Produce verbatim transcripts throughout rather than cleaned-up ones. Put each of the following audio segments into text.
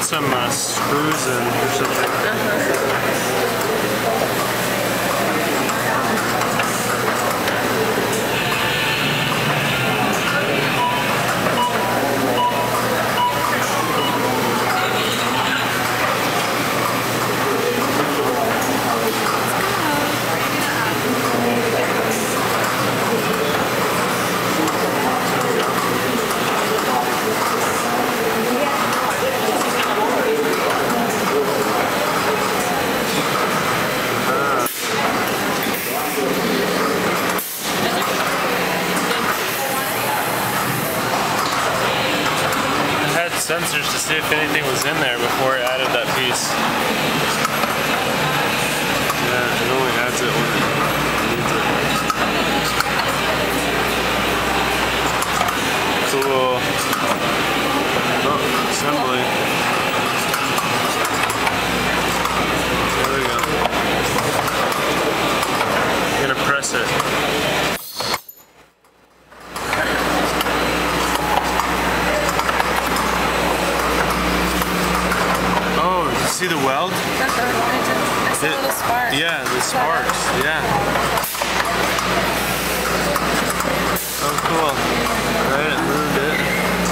some uh, screws in or something. Uh-huh. Sensors to see if anything was in there before it added that piece. Yeah, it only adds it when it needs it. Cool. Oh, assembly. There we go. I'm gonna press it. See the weld? Uh-huh. I saw it, little sparks. Yeah, the sparks. Yeah. Oh, cool. Right, it moved it.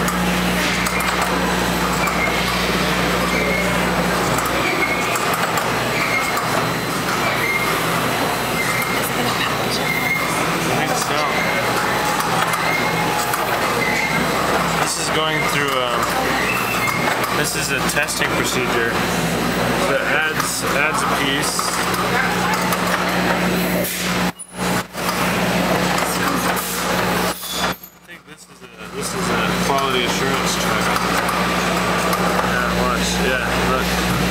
I think so. This is going through. Um, This is a testing procedure that adds adds a piece. I think this is a this is a quality assurance check. Yeah, watch. Yeah, look.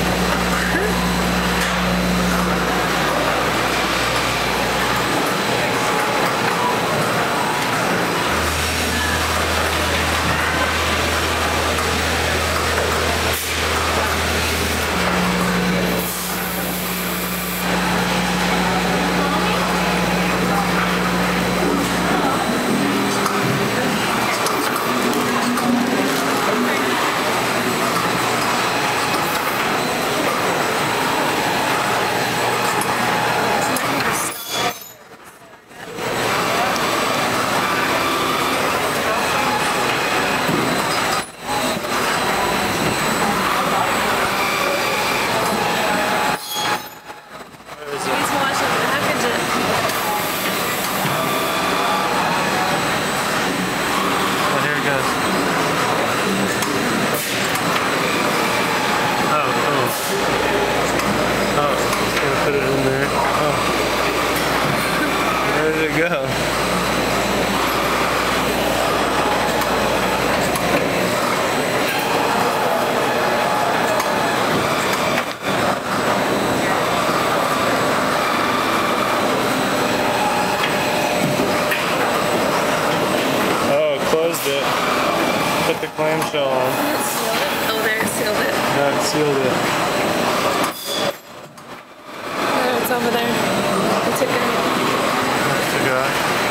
Put it in there. Oh. Where did it go? Oh, it closed it. Put the clamshell on. Oh, there, it sealed it. No, it sealed it. It's over there. I took it. I forgot.